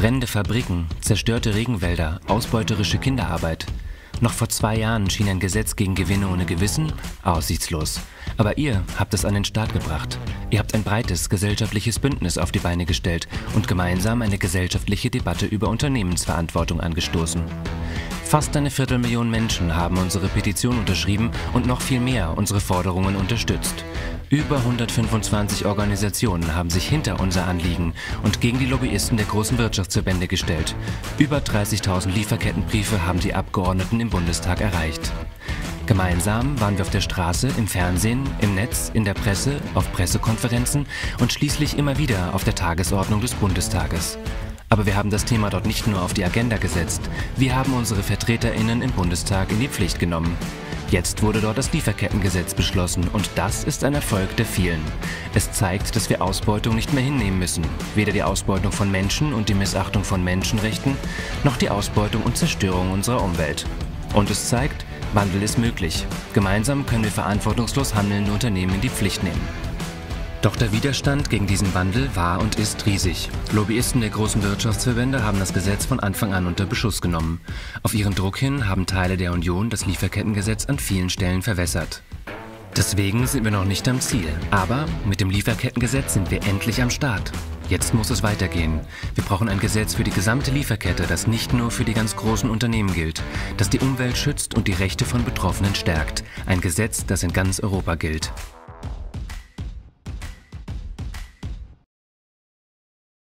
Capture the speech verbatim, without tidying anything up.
Brennende Fabriken, zerstörte Regenwälder, ausbeuterische Kinderarbeit. Noch vor zwei Jahren schien ein Gesetz gegen Gewinne ohne Gewissen aussichtslos. Aber ihr habt es an den Start gebracht. Ihr habt ein breites gesellschaftliches Bündnis auf die Beine gestellt und gemeinsam eine gesellschaftliche Debatte über Unternehmensverantwortung angestoßen. Fast eine Viertelmillion Menschen haben unsere Petition unterschrieben und noch viel mehr unsere Forderungen unterstützt. Über hundertfünfundzwanzig Organisationen haben sich hinter unser Anliegen und gegen die Lobbyisten der großen Wirtschaftsverbände gestellt. Über dreißigtausend Lieferkettenbriefe haben die Abgeordneten im Bundestag erreicht. Gemeinsam waren wir auf der Straße, im Fernsehen, im Netz, in der Presse, auf Pressekonferenzen und schließlich immer wieder auf der Tagesordnung des Bundestages. Aber wir haben das Thema dort nicht nur auf die Agenda gesetzt, wir haben unsere VertreterInnen im Bundestag in die Pflicht genommen. Jetzt wurde dort das Lieferkettengesetz beschlossen und das ist ein Erfolg der vielen. Es zeigt, dass wir Ausbeutung nicht mehr hinnehmen müssen. Weder die Ausbeutung von Menschen und die Missachtung von Menschenrechten, noch die Ausbeutung und Zerstörung unserer Umwelt. Und es zeigt, Wandel ist möglich. Gemeinsam können wir verantwortungslos handelnde Unternehmen in die Pflicht nehmen. Doch der Widerstand gegen diesen Wandel war und ist riesig. Lobbyisten der großen Wirtschaftsverbände haben das Gesetz von Anfang an unter Beschuss genommen. Auf ihren Druck hin haben Teile der Union das Lieferkettengesetz an vielen Stellen verwässert. Deswegen sind wir noch nicht am Ziel. Aber mit dem Lieferkettengesetz sind wir endlich am Start. Jetzt muss es weitergehen. Wir brauchen ein Gesetz für die gesamte Lieferkette, das nicht nur für die ganz großen Unternehmen gilt, das die Umwelt schützt und die Rechte von Betroffenen stärkt. Ein Gesetz, das in ganz Europa gilt.